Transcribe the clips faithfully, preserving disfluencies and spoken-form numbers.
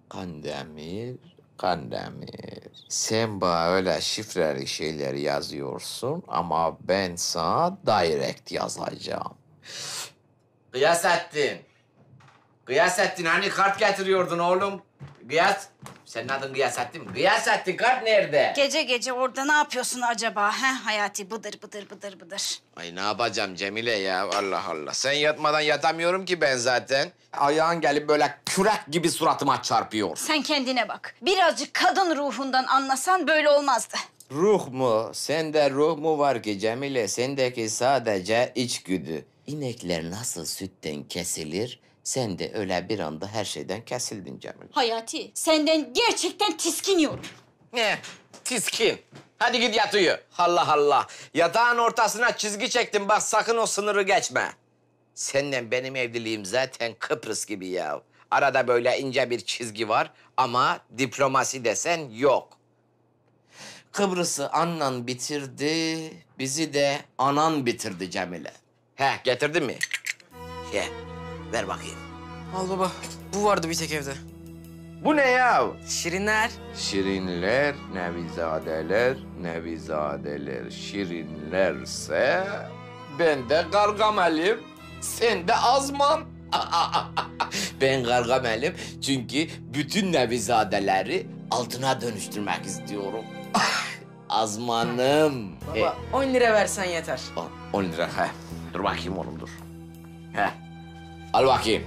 Kandemir, Kandemir. Sen bana öyle şifreli şeyler yazıyorsun ama ben sana direkt yazacağım. Gıyasettin. Gıyasettin hani kart getiriyordun oğlum? Gıyas... Senin adın Gıyasettin mi? Gıyasettin kart nerede? Gece gece orada ne yapıyorsun acaba? He Hayati bıdır bıdır bıdır bıdır. Ay ne yapacağım Cemile ya Allah Allah. Sen yatmadan yatamıyorum ki ben zaten. Ayağın gelip böyle kürek gibi suratıma çarpıyor. Sen kendine bak. Birazcık kadın ruhundan anlasan böyle olmazdı. Ruh mu? Sende ruh mu var ki Cemile? Sendeki sadece içgüdü. İnekler nasıl sütten kesilir? Sen de öyle bir anda her şeyden kesildin Cemile. Hayati senden gerçekten tiskiniyorum. Ne? Tiskin. Hadi git yat uyu. Allah Allah. Yatağın ortasına çizgi çektim. Bak sakın o sınırı geçme. Seninle benim evliliğim zaten Kıbrıs gibi ya. Arada böyle ince bir çizgi var ama diplomasi desen yok. Kıbrıs'ı anan bitirdi, bizi de anan bitirdi Cemile. He, getirdin mi? Ye, ver bakayım. Al baba. Bu vardı bir tek evde. Bu ne ya? Şirinler. Şirinler, nevizadeler, nevizadeler. Şirinlerse ben de Gargamel'im, sen de Azman. Ben Gargamel'im çünkü bütün nevizadeleri altına dönüştürmek istiyorum. Azmanım. Baba on lira versen yeter. On, on lira he. Dur bakayım oğlum dur. He. Al bakayım.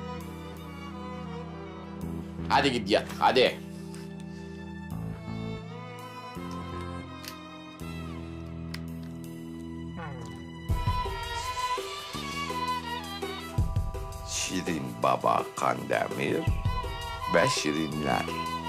Hadi git yat hadi. Şirin Baba Kandemir ve Şirinler.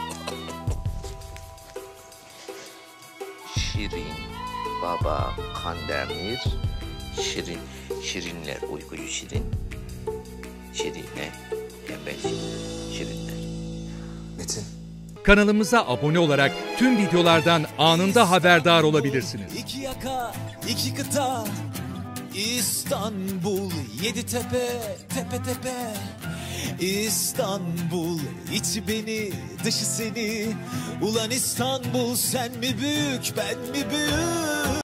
Şirin Baba Kandemir, Şirin, Şirinler, uykucu Şirin, Şirine, tembel Şirinler. Metin. Kanalımıza abone olarak tüm videolardan anında haberdar olabilirsiniz. İki yaka, iki kıta, İstanbul, yedi tepe, tepe tepe. İstanbul, içi beni, dışı seni. Ulan İstanbul, sen mi büyük, ben mi büyük?